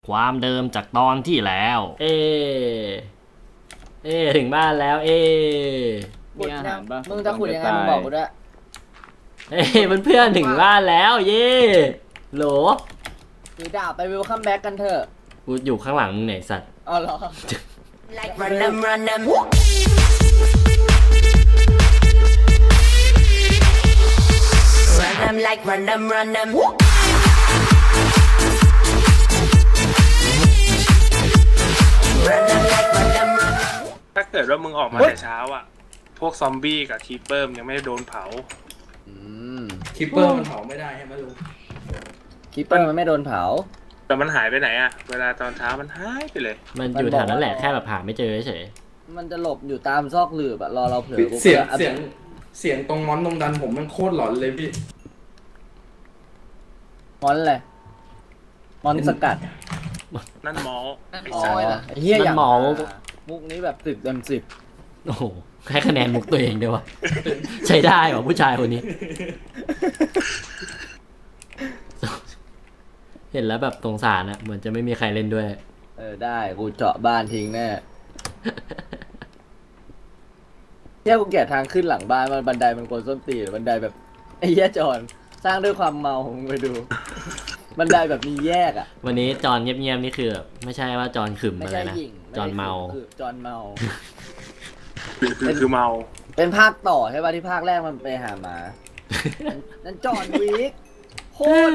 ความเดิมจากตอนที่แล้ว ถึงบ้านแล้วมีอาหารปะมึงจะขุดยังไงมึงบอกกูด้วยเพื่อนๆถึงบ้านแล้วเย่โหลถือดาบไปวิลคัมแบ็กกันเถอะกูอยู่ข้างหลังมึงไหนสัตว์อ๋อเหรอ Run them, run them. Run them like run them, run them. ถ้าเกิดว่ามึงออกมาแต่เช้าอ่ะพวกซอมบี้กับคีปเปอร์ยังไม่ได้โดนเผาคิปเปอร์มันเผาไม่ได้ใช่ไหมลุงคีปเปอร์มันไม่โดนเผาแต่มันหายไปไหนอ่ะเวลาตอนเช้ามันหายไปเลยมันอยู่แถวนั้นแหละแค่แบบหาไม่เจอเฉยมันจะหลบอยู่ตามซอกหลืบอะรอเราเผลอเสียงตรงมอนตรงดันผมมันโคตรหลอนเลยพี่มอนอะไรมอนสกัดนั่นมอลเฮียอย่างมุกนี้แบบ10 เต็ม 10 โอ้โหให้คะแนนมุกตัวเองด้วยวะใช้ได้เหรอผู้ชายคนนี้เห็นแล้วแบบสงสารอะเหมือนจะไม่มีใครเล่นด้วยได้กูเจาะบ้านทิ้งแน่เที่ยกูแกะทางขึ้นหลังบ้านมันบันไดมันโกนส้นตีนบันไดแบบไอ้เหี้ยจอนสร้างด้วยความเมาของมึงไปดูบันไดแบบมีแยกอะวันนี้จอนเงียบๆนี่คือไม่ใช่ว่าจอนขึมอะไรนะจอนเมาจอนเมาคือเมาเป็นภาคต่อใช่ป่ะที่ภาคแรกมันไปหามานั่นจอนวิกโคตร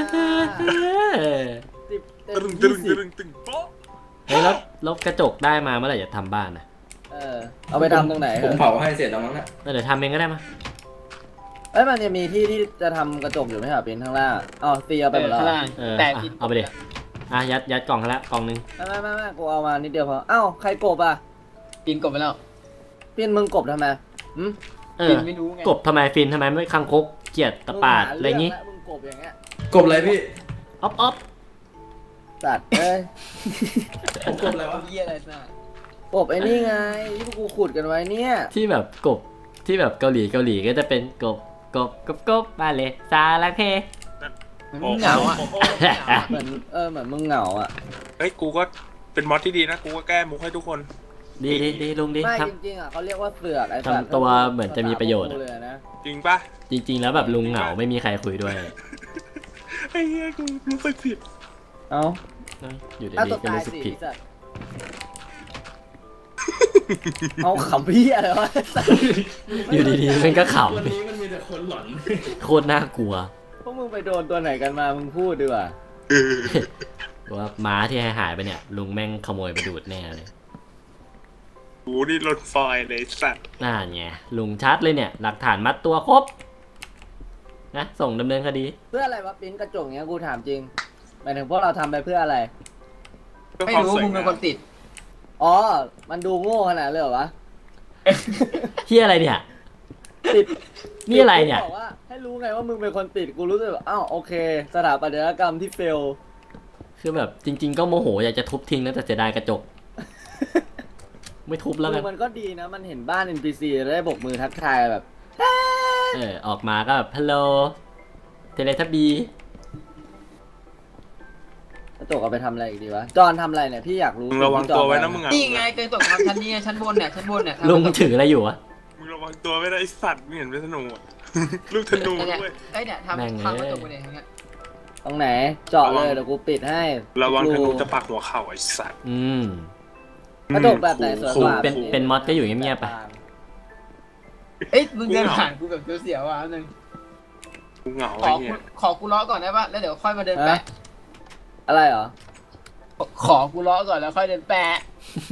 ตึงโป๊ะเฮ้ยแล้วกระจกได้มาเมื่อไหร่จะทำบ้านนะเอาไปทำตรงไหนผมเผาให้เสร็จแล้วมั้งนะเดี๋ยวทำเองก็ได้มามันจะมีที่จะทำกระจกอยู่ไหมครับเป็นข้างล่างตีเอาไปหมดแล้วแต่เอาไปดิยัดกล่องแล้วกล่องนึงไม่กูเอามานิดเดียวพอใครกบปินกบไปแล้วปินมึงกบทำไมปินไม่รู้ไงกบทำไมฟินทำไมไม่คังคกเกียดตะปาดอะไรงี้มึงกบอย่างเงี้ยกบอะไรพี่อ๊อฟสัตว์ผมกบอะไรวะเยี่ยอะไรสัตว์กบไอ้นี่ไงที่กูขุดกันไว้เนี่ยที่แบบกบที่แบบเกาหลีก็จะเป็นกบมาเลยซาลาเคมึงเหงาอ่ะเหมือนมึงเหงาอ่ะเฮ้ยกูก็เป็นมอสที่ดีนะกูก็แก้มุกให้ทุกคนดีลุงดีไม่จริงๆเขาเรียกว่าเสือกไอ้สัตว์ทำตัวเหมือนจะมีประโยชน์จริงปะจริงๆแล้วแบบลุงเหงาไม่มีใครคุยด้วยไอ้เหี้ยกูรู้สึกผิดอยู่ดีๆก็รู้สึกผิดเอาขำพี่อะไรวะอยู่ดีๆมันก็ขำวันนี้มันมีแต่คนหลอนโคตรน่ากลัวพวกมึงไปโดนตัวไหนกันมามึงพูดดีกว่าว่าม้าที่หายไปเนี่ยลุงแม่งขโมยไปดูดแน่เลยกูนี่รถไฟเลยสัตว์น่าไงลุงชัดเลยเนี่ยหลักฐานมัดตัวครบนะส่งดำเนินคดีเพื่ออะไรวะปิ้นกระจกเนี้ยกูถามจริงหมายถึงพวกเราทำไปเพื่ออะไรไม่รู้มึงเป็นคนติดมันดูโง่ขนาดเลยเหรอวะที่อะไรเนี่ยติดนี่อะไรเนี่ยบอกว่าให้รู้ไงว่ามึงเป็นคนติดกูรู้สึกแบบโอเคสถาปัตยกรรมที่เฟลคือแบบจริงๆก็โมโหอยากจะทุบทิ้งนะแต่เสียดายกระจกไม่ทุบแล้วกันมันก็ดีนะมันเห็นบ้าน NPC ได้บกมือทักทายแบบออกมาก็แบบฮัลโหลเทเลทับบีกระจกเอาไปทำอะไรอีกดีวะจอนทำอะไรเนี่ยพี่อยากรู้ระวังตัวไว้นะมึงนี่ไงกระจกทำชั้นนี้ชั้นบนเนี่ยลุงถืออะไรอยู่วะมึงระวังตัวไว้นะไอสัตว์มึงเห็นเป็นธนูลูกธนูด้วยเนี่ยทำกระจกไปเนี่ยตรงไหนเจาะเลยเดี๋ยวกูปิดให้ระวังธนูจะปักหัวเข่าไอสัตว์กระจกแบบไหนสวยกว่าเป็นมอสก็อยู่เงียบๆไปมึงเดินผ่านกูแบบเสียวๆนึงกูเหงาขอกูล้อก่อนได้ปะแล้วเดี๋ยวค่อยมาเดินแปะอะไรเหรอขอกูล้อก่อนแล้วค่อยเดินแปะ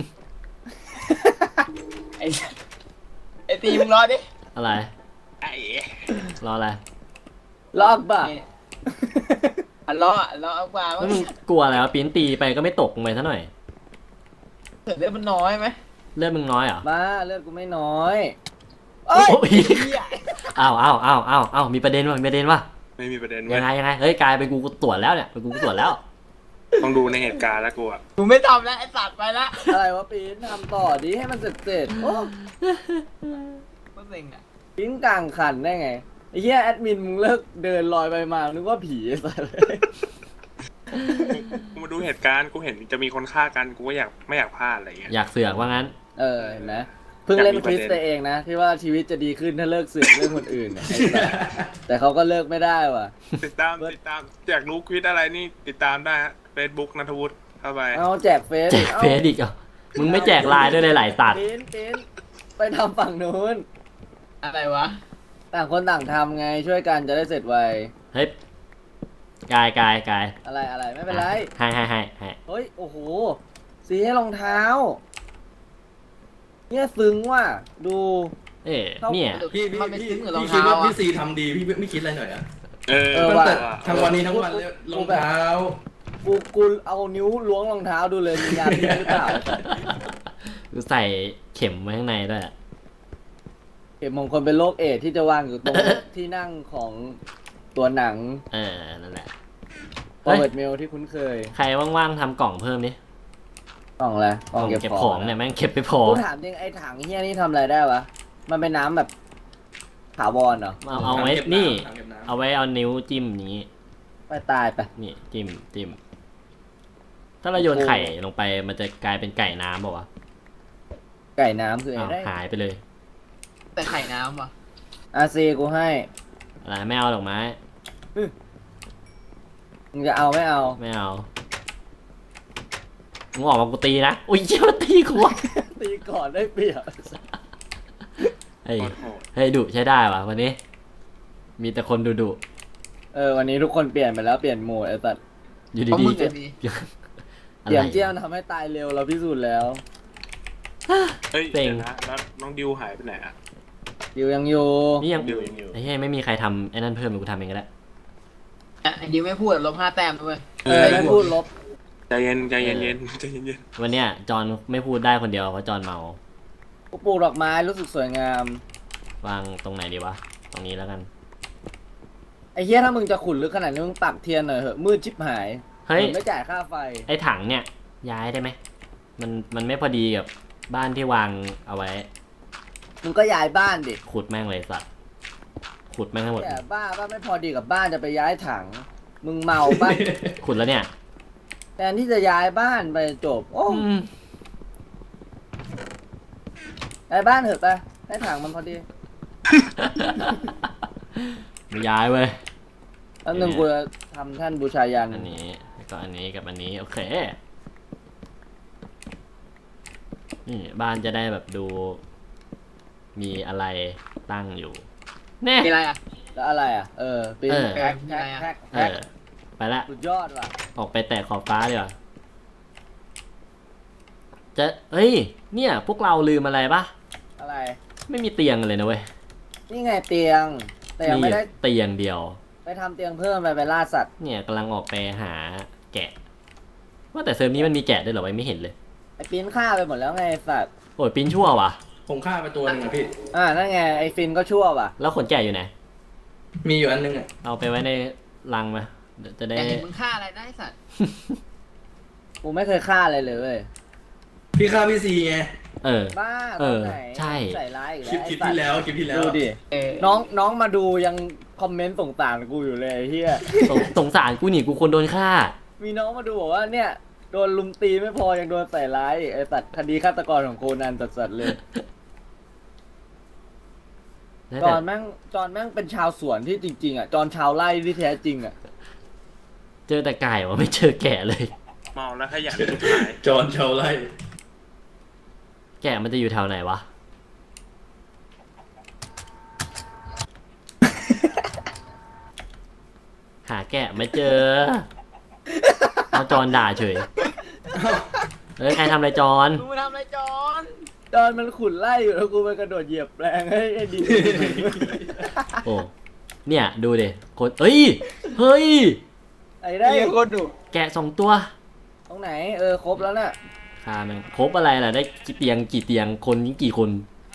ไอตีมึงล้อดิอะไรล้ออะไรล้อบ้าล้อบ้ามึงกลัวอะไรวะปิ้นตีไปก็ไม่ตกไปซะหน่อยเลือดมันน้อยไหมเลือดมึงน้อยเหรอบ้าเลือดกูไม่น้อยอ้าวมีประเด็นวะไม่มีประเด็นยังไงเฮ้ยกลายเป็นกูตรวจแล้วเนี่ยเป็นกูตรวจแล้วต้องดูในเหตุการณ์แล้วกูไม่ทำแล้วไอ้สัตว์ไปละอะไรวะปีนทำต่อดิให้มันเสร็จโอ้ก็เซ็งอ่ะปีนกลางคันได้ไงไอ้เหี้ยแอดมินมึงเลิกเดินลอยไปมานึกว่าผีสัตว์กูมาดูเหตุการณ์กูเห็นจะมีคนฆ่ากันกูก็ไม่อยากพลาดอะไรเงี้ยอยากเสือกว่างั้นเห็นไหมเพิ่งเล่นควิสตัวเองนะที่ว่าชีวิตจะดีขึ้นถ้าเลิกเสือกเรื่องคนอื่นเนี่ยแต่เขาก็เลิกไม่ได้ว่ะติดตามอยากรู้ควิดอะไรนี่ติดตามได้ฮะ Facebook ณัฐวุฒิเข้าไปเอาแจกเฟซแจกเฟซอีกเหรอ่ะมึงไม่แจกไลน์ด้วยเลยหลายตัดปิ้นไปทำฝั่งนู้นอะไรวะต่างคนต่างทำไงช่วยกันจะได้เสร็จไวเฮ้ยกายอะไรไม่เป็นไรให้เฮ้ยโอ้โหสีให้รองเท้า เนี่ยซึ้งว่ะดูเอ๊ะเนี่ยพี่มันไม่ซึ้งกับรองคิดเท้าว่าอะพี่ซีทำดีพี่ไม่คิดอะไรหน่อยอะเออเออตั้งว่ะแต่ทั้งวันนี้ทั้งวันเลยรองเท้ากูเอานิ้วล้วงรองเท้าดูเลยมียาพิษหรือเปล่ากูใส่เข็มไว้ข้างในด้วยเข็มมงคลเป็นโรคเอดส์ที่จะวางอยู่ตรง ที่นั่งของตัวหนังนั่นแหละโรเบิร์ตเมลที่คุ้นเคยใครว่างๆทำกล่องเพิ่มดิกล่องอะไรกกล่ล่ออง งเก็บเก็บขขออง งเนี่ยแม่งเก็บไปพอกูถามจริงไอ้ถังเฮียนี่ทำอะไรได้วะมันเป็นน้ำแบบถาวรเหรอเอาไว้ถังเก็บนี่ถังเก็บน้ำเอาไว้เอานิ้วจิ้มอย่างนี้ไปตายไปนี่จิ้มถ้าเราโยนไข่ลงไปมันจะกลายเป็นไก่น้ำเปล่าวะไก่น้ำคืออ้าไอ้วได้หายไปเลยแต่ไข่น้ำว่ะอาซีกูให้อะไรไม่เอาดอกไม้มึงจะเอาไม่เอาไม่เอามึงออกมากูตีนะอุ้ยเจ้าตีกูวะตีก่อนได้เปรียบเฮ้ยโคตรโหดเฮ้ยดุใช้ได้ว่ะวันนี้ มีแต่คนดุวันนี้ทุกคนเปลี่ยนไปแล้วเปลี่ยนโหมดไอ้สัตว์อยู่เพราะดีมึงๆไงจะดีอะเจีไรยมเจียมทำให้ตายเร็วเราพิสูจน์แล้วเฮ้ยเซ็งเดี๋ยวนะแล้วน้องดิวหายไปไหนอ่ะอยู่ยังอยู่นี่ยังดิวยังอยู่ไอ้เฮ้ยไม่มีใครทำไอ้นั่นเพิ่มเลยกูทำเองก็ได้อ่ะไอ้ดิวไม่พูดลบ5 แต้มด้วยไม่พูดลบใจเย็นใจเย็นเออใจเย็นวันเนี้ยจอนไม่พูดได้คนเดียวเพราะจอนเมากูปลูกดอกไม้รู้สึกสวยงามวางตรงไหนดีวะ ตรงนี้แล้วกันไอ้เฮียถ้ามึงจะขุดลึกขนาดนี้มึงปักเทียนหน่อยเหอะมืดชิบหายเฮ้ยมึงไม่จ่ายค่าไฟไอ้ถังเนี่ยย้ายได้ไหมมันไม่พอดีกับบ้านที่วางเอาไว้มึงก็ย้ายบ้านดิขุดแม่งเลยสัตว์ขุดแม่งทั้งหมดแต่บ้านไม่พอดีกับบ้านจะไปย้ายถัง มึงเมาบ้านขุดแล้วเนี่ยแทนที่จะย้ายบ้านไปจบโอ้อืมย้ายบ้านเถอะไปให้ถังมันพอดีไม่ย้ายเว้ยแล้วหนึ่งกูจะทำท่านบูชายันอันนี้แล้วก็อันนี้กับอันนี้โอเคนี่บ้านจะได้แบบดู มีอะไรตั้งอยู่แน่มีอะไรอ่ะแล้วอะไรอ่ะปีนเออแพ็คมีอะไรอะแพ็คเอแพ็คอไปละสุดยอดว่ะออกไปแตะขอบฟ้าดีกว่าจะเฮ้ย เนี่ยพวกเราลืมอะไรปะอะไรไม่มีเตียงเลยนะเว้ยนี่ไงเตียง แต่ยังไม่ได้เตียงเดียวไปทำเตียงเพิ่มไปล่าสัตว์เนี่ยกำลังออกไปหาแกะ ว่าแต่เซิร์ฟนี้มันมีแกะด้วยเหรอวะไม่เห็นเลยไอ้ปิ้นฆ่าไปหมดแล้วไงไอ้สัตว์โอ้ยปิ้นชั่วว่ะผมฆ่าไปตัวหนึงอะพี่นั่นไงไอ้ฟินก็ชั่วว่ะแล้วขนแกะอยู่ไหนมีอยู่อันนึงอะเอาไปไว้ในรังมาเดี๋ยวจะได้แต่เห็นมึงฆ่าอะไรได้สัตว์กูไม่เคยฆ่าอะไรเลยเว้ยพี่ฆ่าพี่ซีไงเออบ้าเอตอนอไหนใช่ใส่ร้ายอีกคลิปแล้วคลิปที่แล้วคลิปที่แล้วดูดิเออน้องมาดูยังคอมเมนต์ส่งต่างกูอยู่เลยไอ้เฮียสงสารกูหนิกูคนโดนฆ่ามีน้องมาดูบอกว่าเนี่ยโดนลุมตีไม่พอยังโดนใส่ร้ายอีกไอ้สัตว์คดีฆาตกรของโคนันสัสๆเลย จอนแม่งเป็นชาวสวนที่จริงๆอ่ะจอนชาวไร่ที่แท้จริงอ่ะเจอแต่ไก่วะไม่เจอแกะเลยเมาแล้วขยันสุดท้ายจอนชาวไร่แกะมันจะอยู่แถวไหนวะ หาแกะไม่เจอ เอาจอนด่าเฉยเฮ้ยใครทำอะไรจอนมึงมาทำอะไรจอนจอนมันขุดไร่อยู่แล้วกูไปกระโดดเหยียบแปลงให้ดินโอ้ เนี่ยดูดิคนเฮ้ย เฮ้ยไอ้ได้เหี้ยโคตรดุแกะ2 ตัวตรงไหนครบแล้วน่ะฆ่ามันครบอะไรล่ะได้กี่เตียงคนนี้กี่คน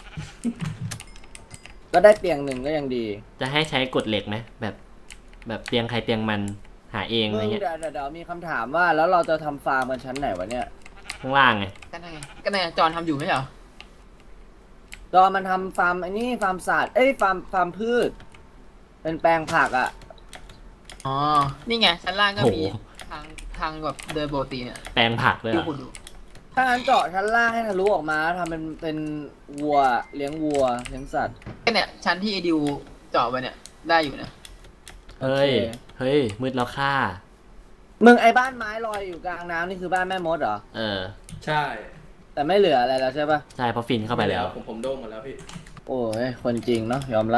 ก็ได้เตียงหนึ่งก็ยังดีจะให้ใช้กฎเหล็กไหมแบบเตียงใครเตียงมันหาเองอะไรมึงเงี้ยเดี๋ยวมีคำถามว่าแล้วเราจะทำฟาร์มกันชั้นไหนวะเนี่ยข้างล่างไงก็ไงก็ไงจอนทำอยู่ไม่ใช่เหรอจอนมันทำฟาร์มไอ้นี่ฟาร์มสัตว์ฟาร์มพืช เป็นแปลงผักอ่ะอ๋อ นี่ไงชั้นล่างก็มีทางทางแบบเดินปกติเนี่ยแปลงผักเลยดูเหรอคุณดูถ้างั้นเจาะชั้นล่างให้ทะลุออกมาทำเป็นวัวเลี้ยงวัวเลี้ยงสัตว์แค่เนี่ยชั้นที่ไอดิวเจาะไปเนี่ยได้อยู่นะเฮ้ยโอเคเฮ้ย มืดแล้วค่ามึงไอ้บ้านไม้ลอยอยู่กลางน้ำนี่คือบ้านแม่มดเหรอเออใช่แต่ไม่เหลืออะไรแล้วใช่ปะใช่เพราะฟินเข้าไปแล้วผมโด่งหมดแล้วพี่โอ้ยคนจริงเนาะยอมรับ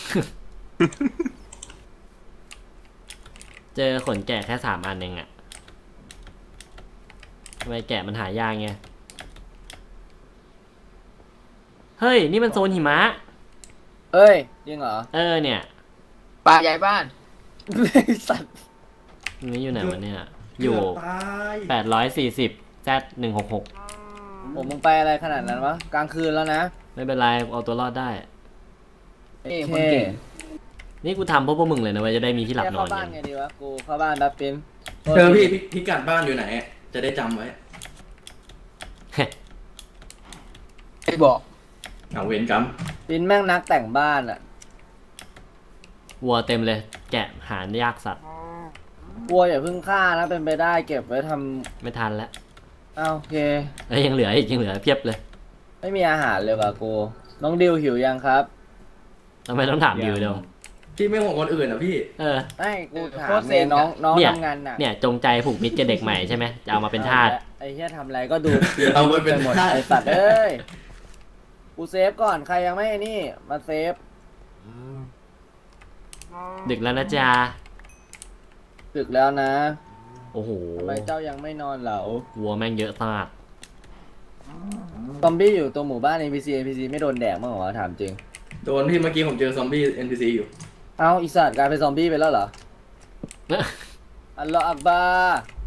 เจอขนแกะแค่3 อันเองอะทำไมแกะมันหายากไง เฮ้ย นี่มันโซนหิมะเอ้ยจริงเหรอเออเนี่ยป่าใหญ่บ้านไอ้สัตว์นี่อยู่ไหนวะเนี่ย อยู่ตาย 840 Z 166 ผมมึงไปอะไรขนาดนั้นวะกลางคืนแล้วนะไม่เป็นไรเอาตัวรอดได้เอ้ยคนเก่งนี่กูทำเพราะพวกมึงเลยนะเว้ยจะได้มีที่หลับนเข้าอนบ้านกันไงดีวะกูเข้าบ้านดับปินพี่พิกัดบ้านอยู่ไหน จะได้จำไว้ไม่บอกเอาเวรกรรมปินแม่งนักแต่งบ้านอะวัวเต็มเลย แกะหายากสัตว์วัวอย่าเพิ่งฆ่านะเป็นไปได้เก็บไว้ทไม่ทันแล้วำโอเคเอ้ยยังเหลืออีกยังเหลือเพียบเลยไม่มีอาหารเลยว่ะกูน้องดิวหิวยังครับทำไมต้องถามดิวเดียวพี่ไม่ห่วงคนอื่นอ่ะพี่เออไม่กูถามเนี่ยน้องเนี่ยทำงานหนักเนี่ยจงใจผูกมิตรกับเด็กใหม่ใช่ไหมจะเอามาเป็นทาสไอ้เหี้ยทำอะไรก็ดูเอาไปเป็นหมดทาสไอ้สัตว์เอ้ยกูเซฟก่อนใครยังไม่นี่มาเซฟดึกแล้วนะจ๊ะดึกแล้วนะโอ้โหทำไมเจ้ายังไม่นอนเหรอวัวแม่งเยอะมากซอมบี้อยู่ตรงหมู่บ้าน NPC ไม่โดนแดกมั้างเหรอถามจริงโดนพี่เมื่อกี้ผมเจอซอมบี้ NPC อยู่เอาอีสัตว์กลายเป็นซอมบี้ไปแล้วเหรอ อัลลอฮฺอักบาร์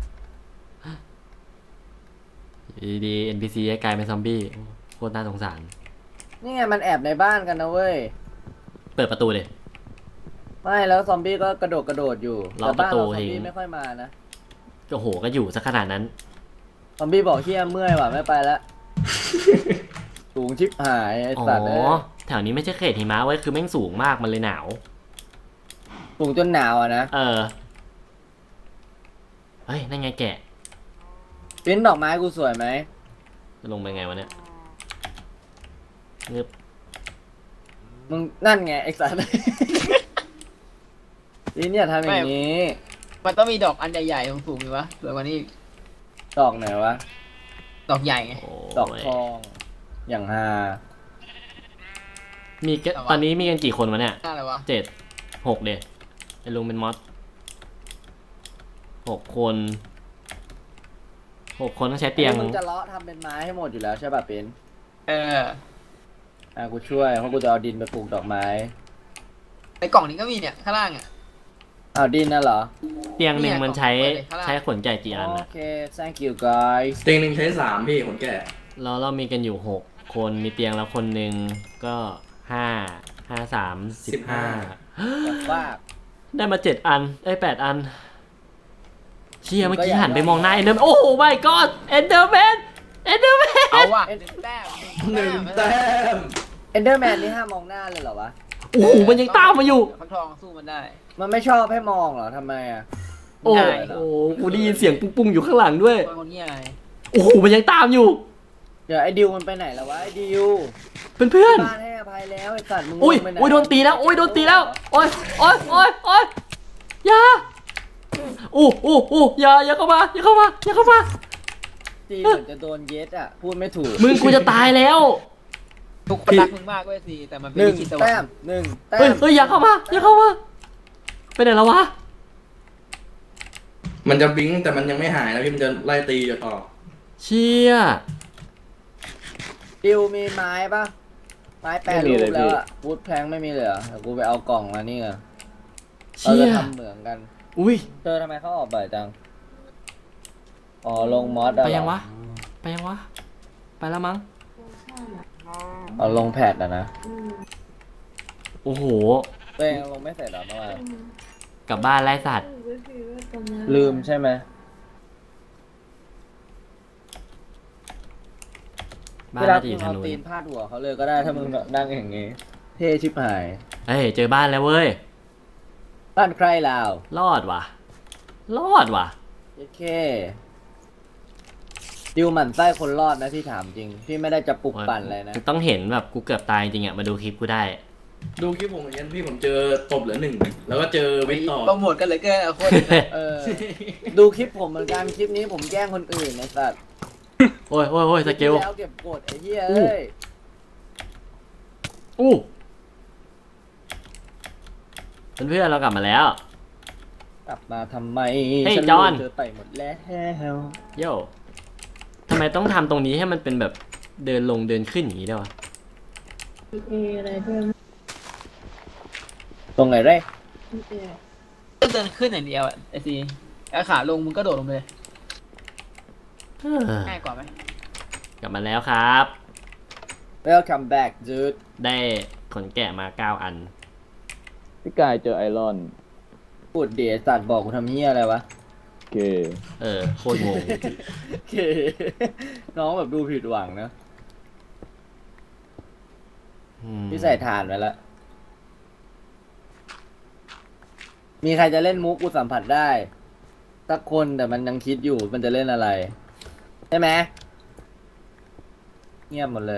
ดี NPC ให้กลายเป็นซอมบี้โคตรน่าสงสารนี่ไงมันแอบในบ้านกันนะเว้ยเปิดประตูเลยไม่แล้วซอมบี้ก็กระโดดอยู่ล็อแต่กประบ้านตูเราซอมทิ้บี้งไม่ค่อยมานะโอ้โหก็อยู่สักขนาดนั้นซอมบี้บอกเฮียเมื่อยว่ะไม่ไปแล้ว สูงชิบหายไอ้อ๋อสัตว์เอ้ยแถวนี้ไม่ใช่เขตหิมะเว้ยคือแม่งสูงมากมันเลยหนาวสูงจนหนาวอ่ะนะเออ เฮ้ย นั่นไงแกะปิ้นดอกไม้กูสวยไหมจะลงไปไงวะเนี่ยเงือบมึงนั่นไงไอ้สัตว์ ปิ้นอย่าทำอย่างนี้มันต้องมีดอกอันใหญ่ๆสูงๆอยู่วะสวยกว่านี้อีกดอกไหนวะดอกใหญ่ไงโอ้ดอกยทอง อย่างฮามีกันตอนนี้มีกันกี่คนวะเนี่ยน่าอะไรวะ 6 เดไอ้ลุงเป็นมอส6 คน 6 คนต้องใช้เตียงมึงจะเลาะทำเป็นไม้ให้หมดอยู่แล้วใช่ป่ะปิ้นเออกูช่วยเพราะกูจะเอาดินไปปลูกดอกไม้ในกล่องนี้ก็มีเนี่ยข้างล่างอ่ะเอาดินน่ะเหรอเตียงหนึ่งมันใช้เปิดเลยข้างล่างใช้ขนไก่กี่อันโออะเค thank you guys เตียงหนึ่งใช้3พี่คนแก่เรามีกันอยู่6 คนมีเตียงแล้วคนหนึ่งก็5 3 15 แบบว่าได้มา7 อันได้8 อัน เชี่ยเมื่อกี้หันไปมองหน้าเอนเดอร์แมนโอ้โห my god เอนเดอร์แมนเอาว่ะ1 แต้ม 1 แต้ม Enderman นี่ห้ามมองหน้าเลยเหรอวะโอ้โหมันยังตามมาอยู่ฟักทองสู้มันได้มันไม่ชอบให้มองเหรอทำไมอ่ะโอ้ได้โหกูได้ยินเสียงปุ้งๆอยู่ข้างหลังด้วยคนเงี้ยไงโอ้โหมันยังตามอยู่เดี๋ยวไอ้ดิวมันไปไหนแล้ววะไอ้ดิวเพื่อนบ้านให้อภัยแล้วไอ้สัตว์มึงๆอุ้ยไปไหนโดนตีแล้วโอ้ยโดนตีแล้วโอ้ยโอ้ยโอ้ยโอ้ยอย่าอู้อย่าเข้ามาอย่าเข้ามาอย่าเข้ามาตีเหมือนจะโดนเย็ดอ่ะพูดไม่ถูกมึงกูจะตายแล้วทุกคนรักมึงมากเว้ยสิแต่มันเป็นหนึ่งลิขิตสวรแต้รมค์หนึ่งแต้เฮ้ยมเฮ้ยอย่าเข้ามาไปไหนแล้ววะมันจะบิงแต่มันยังไม่หายนะพี่มันจะไล่ตีอยู่ต่อเชี่ยดิวมีไม้ปะไม้แปรรูปแล้วอ่ะวูดแพลงไม่มีเลยเหรอเดี๋ยวกูไปเอากล่องมานี่ก่อนเราเชี่จะยทำเหมืองกันอุ้ยเธอทำไมเขาออกบ่อยจังอ๋อลงมอสอะไปเหรอยังวะไปแล้วมั้งเอาลงแพดอะนะโอ้โหตัวเองลงไม่เสร็จเหรอเมื่อวานกลับบ้านไล่สัตว์ลืมใช่ไหมบ้านเวลาน่าจะอมึยู่งทางเอานู้นตีนพาดหัวเขาเลยก็ได้ถ้ามึงนั่งอย่างงี้ เท่ชิบหายเฮ้ยเจอบ้านแล้วเว้ยบ้านใครลาวรอดว่ะโอเคดิวหมั่นไส้คนรอดนะพี่ถามจริงพี่ไม่ได้จะปลุกปั่นเลยนะต้องเห็นแบบกูเกือบตายจริงอ่ะมาดูคลิปกูได้ดูคลิปผมเหมือนกันพี่ผมเจอตบเหลือหนึ่งแล้วก็เจอวิทย์ต่อโปรโมทกันเลยเกินเอาโคตรดูคลิปผมเหมือนกันคลิปนี้ผมแกล้งคนอื่นไอ้สัตว์โอ้ยสเกลแล้วเก็บกดไอ้เหี้ยเอ้ยอู้เพื่อนๆเรากลับมาแล้วกลับมาทำไมเฮ้ยฉัจอนรู้เธอไปหมดแล้วโย่ทำไมต้องทำตรงนี้ให้มันเป็นแบบเดินลงเดินขึ้นอย่างนี้ด้วยวะตรงไหนได้ก็เดินขึ้นอย่างเดียวอะไอซีแล้วขาลงมึงก็โดดลงไปเลยเออง่ายกว่าไหมกลับมาแล้วครับ Welcome back dude ได้ขนแกะมา9 อันพี่กายเจอไอรอนพูดเดี๋ยวสัตว์บอกกูทำเหี้ยอะไรวะโอเคโคตรงงโอเค น้องแบบดูผิดหวังนะ พี่ใส่ถ่านไว้แล้ว มีใครจะเล่นมุกกูสัมผัสได้สักคนแต่มันยังคิดอยู่มันจะเล่นอะไร ใช่ไหมเงียบหมดเลย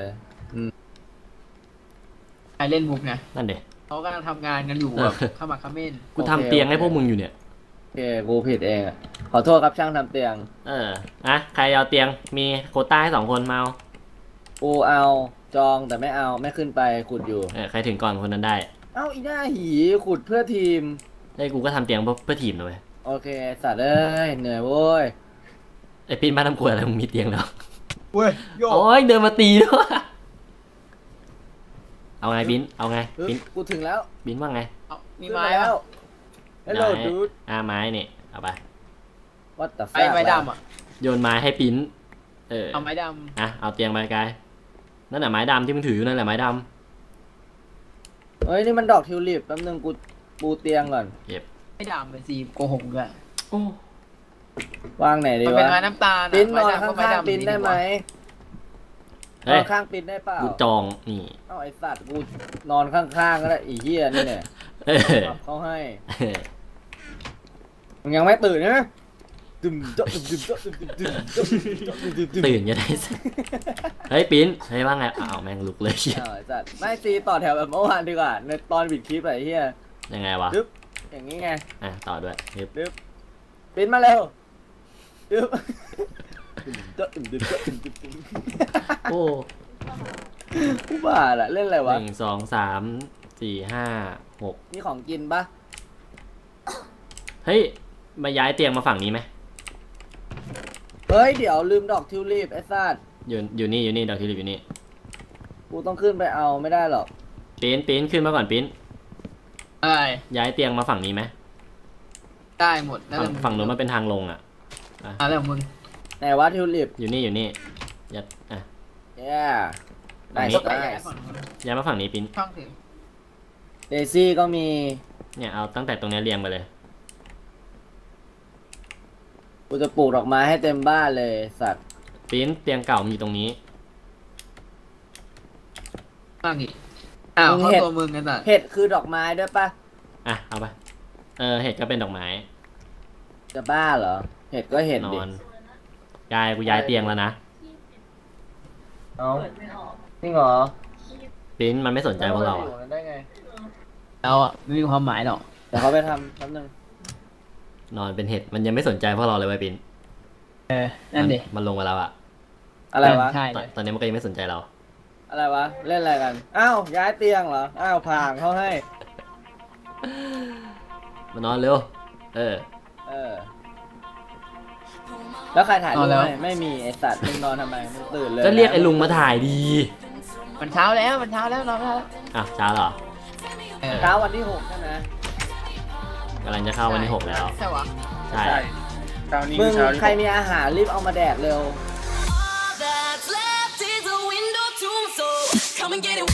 ใครเล่นมุกไงนั่นเด็เขากำลังทำงานกันอยู่แบบขมักเขม้นกูทำเตียงให้พวกมึงอยู่เนี่ยโอเคกูผิดเองอะขอโทษครับช่างทำเตียงใครเอาเตียงมีโควต้าให้2 คนมาเอากูเอาจองแต่ไม่เอาไม่ขึ้นไปขุดอยู่ใครถึงก่อนคนนั้นได้เอ้าอีหน้าหีขุดเพื่อทีมกูก็ทำเตียงเพื่อทีมนะเว้ยโอเคสัตว์เอ้ยเหนื่อยโว้ยไอ้ปิ้นบ้านน้ำกลัวอะไรมึงมีเตียงแล้วเว้ยโยโอ้ยเดินมาตีด้วยเอาไงปิ้นเอาไงปึ๊บปิ้นกูถึงแล้วปิ้นว่าไงเอามีไม้แล้ปะว Hello ไหน dude ไม้นี่เอาไป What the ไอ้ fuck ไม้ดำอ่ะโยนไม้ให้ปิ้นเอาไม้ดเอาเตียงไปกายนั่นแหละไม้ดำที่มึงถืออยู่นั่นแหละไม้ดเฮ้ยนี่มันดอกทิวลิปแป๊บนึงกูปูเตียงก่อนำเก็บำไม่ดำเป็นสีโกหกด้วยโอ้วางไหนดีมันเป็นวะไม้น้ำตาลปิ้นนอนไม้ดำก็ข้างไม้ดำๆปิ้นได้ไหมนเฮ้อย นข้างปิ้นได้เปล่ากูจองนี่เอ้าไอสัตว์กูนอนข้างๆก็ได้อีเหี้ยนี่เนี่ยเออปรับเขาให้มึงยังไม่ตื่นใช่ไหมดึมจ๊ะดึมดึมจ๊ะดึมดึมดึมจ๊ะดึมดึมดึมตื่นจะได้สักเฮ้ยปิ้นเฮ้ยว่าไงอ้าวแม่งลุกเลยเหี้ยอ้าวไอ้สัตว์ไม่ซีต่อแถวแบบเมื่อวานดีกว่าในตอนบิดคลิปอะไอ้เหี้ยยังไงวะดึ๊บอย่างงี้ไงต่อด้วยฮึบดึ๊บปิ้นมาเร็วดึ๊บดึมจ๊ะดึมดึมจ๊ะดึมดึมดึมโอ้ผู้บ้าละเล่นอะไรวะ 1 2 3 4 5 6 นี่ของกินปะเฮ้ยมาย้ายเตียงมาฝั่งนี้ไหมเฮ้ยเดี๋ยวลืมดอกทิวลิปไอ้สัตว์อยู่นี่ดอกทิวลิปอยู่นี่กูต้องขึ้นไปเอาไม่ได้หรอกปิ้นขึ้นมาก่อนปิ้นอะไรย้ายเตียงมาฝั่งนี้ไหมได้หมดนั่นแหละฝั่งนู้นมันเป็นทางลงอ่ะอะไรของมึงไหนวะทิวลิปอยู่นี่ยัดเย้ได้อันนี้ได้ย้ายมาฝั่งนี้ปิ้นช่องถึงเดซี่ก็มีเนี่ยเอาตั้งแต่ตรงนี้เรียงไปเลยกูจะปลูกดอกไม้ให้เต็มบ้านเลยสัตว์ปิ้นเตียงเก่ามันอยู่ตรงนี้มากอีกอ้าวเข้าตัวมึงกันอ่ะเห็ดคือดอกไม้ด้วยปะเอาไปเห็ดก็เป็นดอกไม้จะบ้าเหรอ เห็ดก็เห็ดนดิอนกายกูย้ายเตียงแล้วนะเอาจริงเหรอปิ้นมันไม่สนใจพวกเราอะได้ไงแล้วอ่ะไม่มีความหมายหรอกเดี๋ยวเขาไปทำแป๊บนึงนอนเป็นเห็ดมันยังไม่สนใจพวกเราเลยเว้ยปิ้นนั่นดิมันลงมาแล้วอะอะไรวะใช่ตเลอนยตอนนี้มันก็ยังไม่สนใจเราอะไรวะ เล่นอะไรกัน อ้าวย้ายเตียงเหรอ อ้าวพางเขาให้มานอนเร็วเออ แล้วใครถ่ายรูปให้ไม่มีไอสัตว์มึงนอนทำไมมึงตื่นเลยก็เรียกไอ้ลุงมาถ่ายดีมันเช้าแล้วนอนแล้วเช้าเหรอเช้าวันที่6ใช่ไหมกำลังจะเข้าวันที่ 6 แล้วใช่วะใช่เช้านี้มึงเช้านี้ใครมีอาหารรีบเอามาแดกเร็ว All that's left is a window to my soul. Come and get it.